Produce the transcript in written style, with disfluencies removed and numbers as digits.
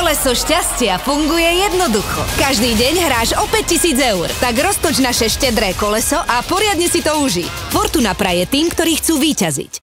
Koleso šťastia funguje jednoducho. Každý deň hráš o 5000 eur. Tak roztoč naše štedré koleso a poriadne si to užij. Fortuna praje tým, ktorí chcú víťaziť.